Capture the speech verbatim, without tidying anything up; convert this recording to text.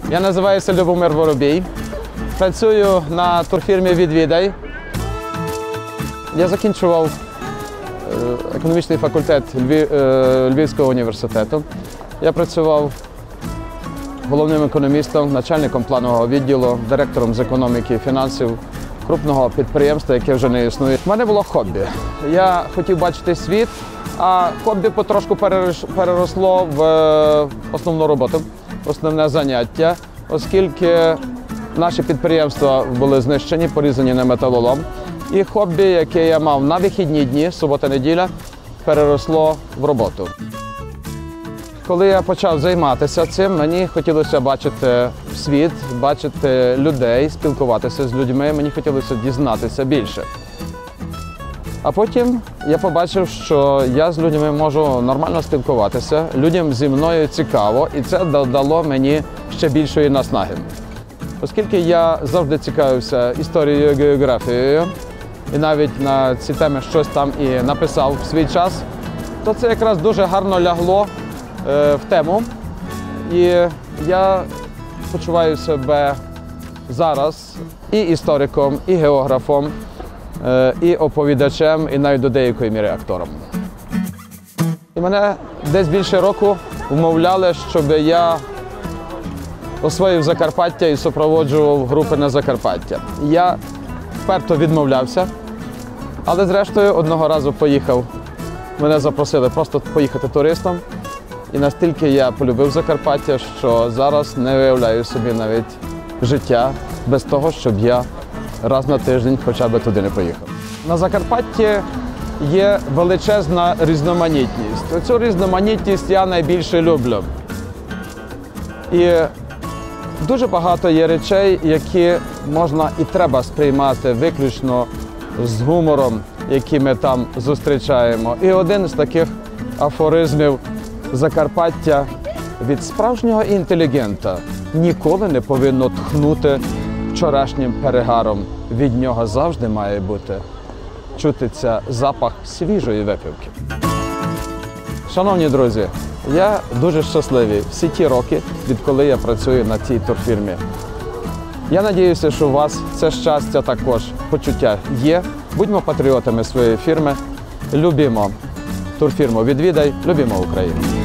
Я називаюся Любомир Воробій. Працюю на турфірмі «Відвідай». Я закінчував економічний факультет Львівського університету. Я працював головним економістом, начальником планового відділу, директором з економіки і фінансів крупного підприємства, яке вже не існує. У мене було хобі. Я хотів бачити світ, а хобі потрошку переросло в основну роботу, основне заняття, оскільки наші підприємства були знищені, порізані на металолом. І хобі, яке я мав на вихідні дні, субота-неділя, переросло в роботу. Коли я почав займатися цим, мені хотілося бачити світ, бачити людей, спілкуватися з людьми, мені хотілося дізнатися більше. А потім я побачив, що я з людьми можу нормально спілкуватися, людям зі мною цікаво, і це додало мені ще більшої наснаги. Оскільки я завжди цікавився історією, географією, і навіть на ці теми щось там і написав в свій час, то це якраз дуже гарно лягло е, в тему. І я почуваю себе зараз і істориком, і географом, е, і оповідачем, і навіть до деякої міри актором. І мене десь більше року вмовляли, щоб я освоїв Закарпаття і супроводжував групи на Закарпаття. Я вперто відмовлявся, але зрештою одного разу поїхав. Мене запросили просто поїхати туристом. І настільки я полюбив Закарпаття, що зараз не уявляю собі навіть життя без того, щоб я раз на тиждень хоча б туди не поїхав. На Закарпатті є величезна різноманітність. Цю різноманітність я найбільше люблю. І дуже багато є речей, які можна і треба сприймати виключно з гумором, який ми там зустрічаємо. І один з таких афоризмів Закарпаття від справжнього інтелігента ніколи не повинно тхнути вчорашнім перегаром. Від нього завжди має бути чутиться запах свіжої випивки. Шановні друзі, я дуже щасливий всі ті роки, відколи я працюю на цій турфірмі. Я сподіваюся, що у вас це щастя також, почуття є. Будьмо патріотами своєї фірми, любімо турфірму «Відвідай», любімо Україну.